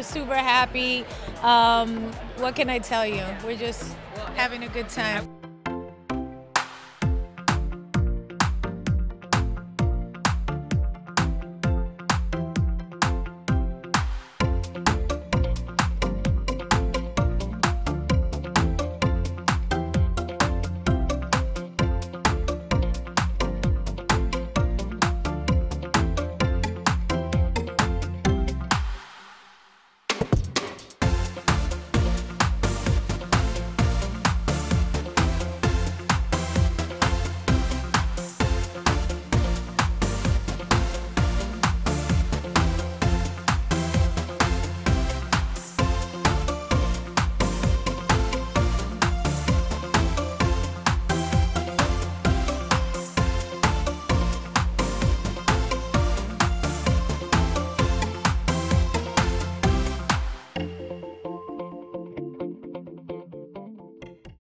We're super happy. What can I tell you? We're just having a good time.